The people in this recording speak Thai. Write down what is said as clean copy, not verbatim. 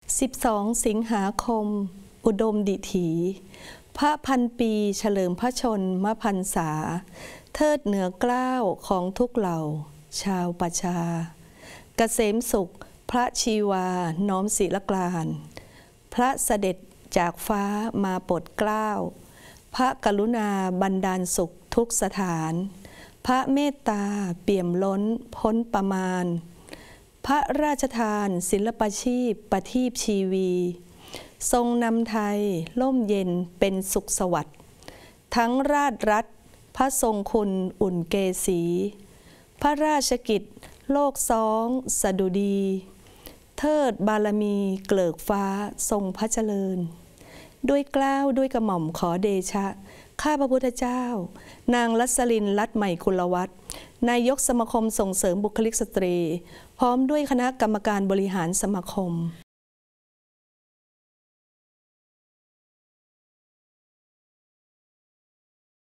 12 สิงหาคม อุดมดิถีพระพันปีเฉลิมพระชนมพรรษาเทิดเหนือเกล้าของทุกเหล่าชาวประชาเกษมสุขพระชีวาน้อมศิลกลานพระเสด็จจากฟ้ามาโปรดเกล้าพระกรุณาบันดาลสุขทุกสถานพระเมตตาเปี่ยมล้นพ้นประมาณพระราชทานศิลปชีพประทีปชีวีทรงนำไทยร่มเย็นเป็นสุขสวัสดิ์ทั้งราชรัฐพระทรงคุณอุ่นเกษีพระราชกิจโลกซ้องสดุดีเทิดบารมีเกลิกฟ้าทรงพระเจริญด้วยเกล้าด้วยกระหม่อมขอเดชะข้าพระพุทธเจ้านางลัสลินลัดใหม่กุลวัฒน์นายกสมาคมส่งเสริมบุคลิกสตรีพร้อมด้วยคณะกรรมการบริหารสมาคม